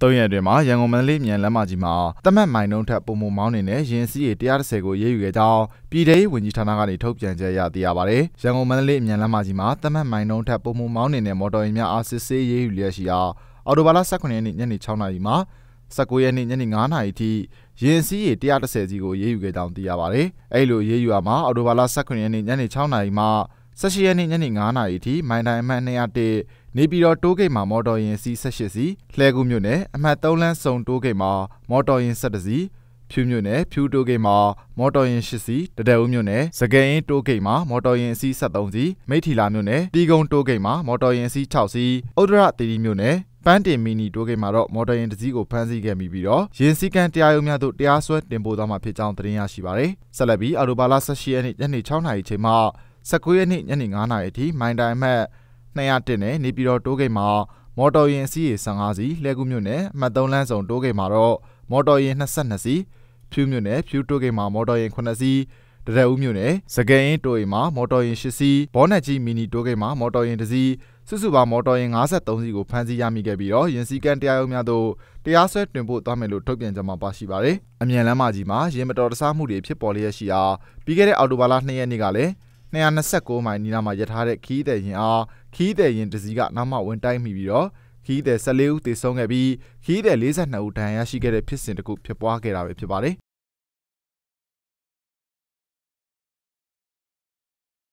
3 ရက်အတွင်းမှာရန်ကုန်မန္တလေးမြန်လမ်းမကြီးမှာသတ်မှတ်မိုင်နှုန်းထက်ပိုမိုမောင်းနေတဲ့ယာဉ်စီးရေ130ကိုရေးယူခဲ့ကြောင်းပြည်ထောင်စုဝန်ကြီးဌာနကနေထုတ်ပြန်ချက်အရသိရပါတယ်။ရန်ကုန်မန္တလေးမြန်လမ်းမကြီးမှာသတ်မှတ်မိုင်နှုန်းထက်ပိုမိုမောင်းနေတဲ့မော်တော်ယာဉ်များအားစစ်ဆေးရေးယူလျက်ရှိရာအော်တိုဘာလ18ရက်နေ့ညနေ6နာရီမှ19ရက်နေ့ညနေ9နာရီထိယာဉ်စီးရေ130စီးကိုရေးယူခဲ့ကြောင်းသိရပါတယ်။အဲ့လိုရေးယူရမှာအော်တိုဘာလ18ရက်နေ့ညနေ6နာရီမှ18ရက်နေ့ညနေ9နာရီထိမိုင်တိုင်အမှတ်201နေပြည်တော်တိုးဂိတ်မှာမော်တော်ယာဉ်စီး18စီးလှည်းကူးမြို့နယ်အမှတ်3လမ်းစုံတိုးဂိတ်မှာမော်တော်ယာဉ်17စီးဖြူမြို့နယ်ဖြူတိုးဂိတ်မှာမော်တော်ယာဉ်8စီးတဒဲဦးမြို့နယ်စကယ်အင်းတိုးဂိတ်မှာမော်တော်ယာဉ်စီး73စီးမိထီလာမြို့နယ်တီကုန်းတိုးဂိတ်မှာမော်တော်ယာဉ်စီး6စီးဥဒ္ဒရသီရိမြို့နယ်ပန်းတင်မီနီတိုးဂိတ်မှာတော့မော်တော်ယာဉ်တစ်စီးကိုဖမ်းဆီးခဲ့ပြီးတော့ယာဉ်စည်းကမ်းတရားရုံးများသို့တရားစွဲတင်ပို့သွားမှာဖြစ်ကြောင်းသတင်းရရှိပါတယ်။ဆက်လက်ပြီးအော်တိုဘာလ18ရက်နေ့ညနေ6နာရီချိန်မှ19ရက်နေ့ညနေ9နာရီအထိမိုင်တိုင်အမှတ်201နဲ့နေပြည်တော်တိုးဂိတ်မှာမော်တော်ယာဉ်စီးရေ15စီးလှည်းကူးမြို့နယ်အမှတ်3လမ်းစုံတိုးဂိတ်မှာတော့မော်တော်ယာဉ်22စီးဖြူမြို့နယ်ဖြူတိုးဂိတ်မှာမော်တော်ယာဉ်9စီးတဒဲဦးမြို့နယ်စကယ်အင်းတိုးဂိတ်မှာမော်တော်ယာဉ်8စီးဘောနက်ကြီးမီနီတိုးဂိတ်မှာမော်တော်ယာဉ်1စီးစုစုပေါင်းမော်တော်ယာဉ်53စီးကိုဖမ်းဆီးရမိခဲ့ပြီးတော့ယာဉ်စည်းကမ်းတရားရုံးများသို့တရားစွဲတင်ပို့သွားမယ်လို့ထုတ်ပြန်ကြမှာပါရှိပါတယ်။အမြန်လမ်းမကြီးမှာယာဉ်မတော်တဆမှုတွေဖြစ်ပေါ်လျက်ရှိရာပြီးခဲ့တဲ့အောက်တိုဘာလ2ရက်နေ့ကလည်း229မိုင်နီလာမှာရထားတဲ့ခီးသည်ယာဉ်အားခီးသည်ယာဉ်တစ်စီးကနောက်မှဝင်တိုက်မိပြီးတော့ခီးသည်14ဦးသေဆုံးခဲ့ပြီးခီးသည်42ဦးဒဏ်ရာရရှိခဲ့တဲ့ဖြစ်စဉ်တစ်ခုဖြစ်ပွားခဲ့တာပဲဖြစ်ပါတယ်